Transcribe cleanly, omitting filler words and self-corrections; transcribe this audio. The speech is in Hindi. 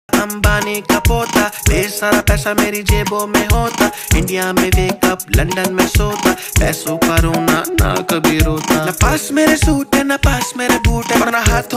अंबानी का पोता, ढेर सारा पैसा मेरी जेबों में होता। इंडिया में वेकअप, लंदन में सोता, पैसों का रोना ना कभी रोता। ना पास मेरे सूट है ना पास मेरे बूट है, और ना हाथों